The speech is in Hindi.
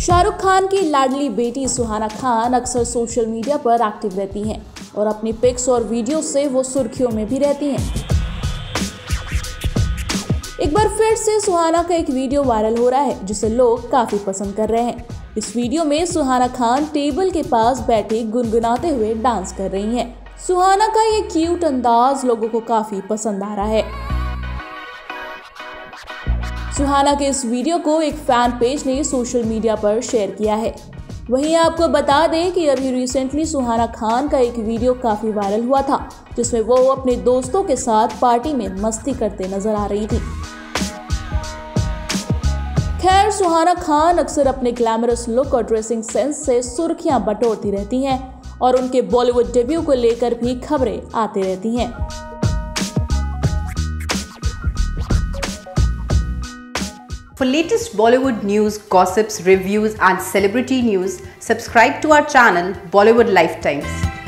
शाहरुख खान की लाडली बेटी सुहाना खान अक्सर सोशल मीडिया पर एक्टिव रहती हैं और अपनी पिक्स और वीडियो से वो सुर्खियों में भी रहती हैं। एक बार फिर से सुहाना का एक वीडियो वायरल हो रहा है जिसे लोग काफी पसंद कर रहे हैं। इस वीडियो में सुहाना खान टेबल के पास बैठी गुनगुनाते हुए डांस कर रही हैं। सुहाना का ये क्यूट अंदाज लोगों को काफी पसंद आ रहा है। सुहाना के इस वीडियो को एक फैन पेज ने सोशल मीडिया पर शेयर किया है। वहीं आपको बता दें कि अभी रिसेंटली सुहाना खान का एक वीडियो काफी वायरल हुआ था जिसमें वो अपने दोस्तों के साथ पार्टी में मस्ती करते नजर आ रही थी। खैर, सुहाना खान अक्सर अपने ग्लैमरस लुक और ड्रेसिंग सेंस से सुर्खियां बटोरती रहती हैं और उनके बॉलीवुड डेब्यू को लेकर भी खबरें आती रहती हैं। For latest Bollywood news, gossips, reviews and celebrity news, subscribe to our channel Bollywood Lifetimes.